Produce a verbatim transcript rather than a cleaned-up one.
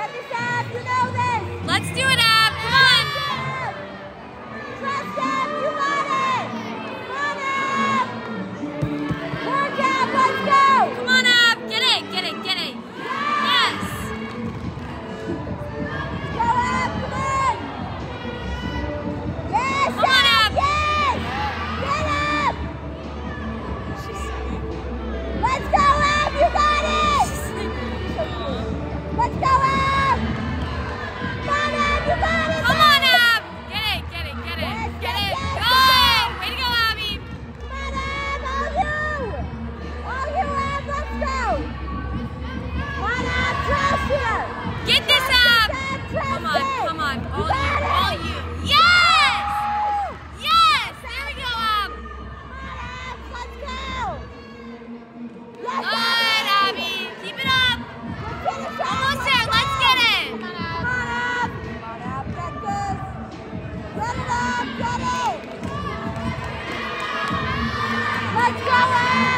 get this, Ab. You know this. Let's do it, Ab. Come on. Trust Ab. You got it. Come on, Ab. Work, Ab. Let's go. Come on, Ab. Get it. Get it. Get it. Yes. Go, Ab. Come on. Yes, Come on, Ab. Yes. Get up. Let's go, Ab. You got it. Let's go, Ab. Come on, Ab. You got it. Come on, Ab. Get it. Get it. Get it. Yes, Get yes, it. yes, Good. Way to go, Abby. Come on, Ab. All you. All you, Ab. Let's go. Come on, Ab. Trust her. Get this, Trust Ab. it, Ab. Trust Come on. it. Come on. All You got you. it. All you. Yes. Yes. There we go, Ab. Come on, Ab. Let's go. Yes, Good, Abby. Abby. Keep it up. Finish up. Almost Let's there. go. Let's get it. Come on, Ab. Come on, Ab. Get this. Get it up. Get it. Let's go, Ab.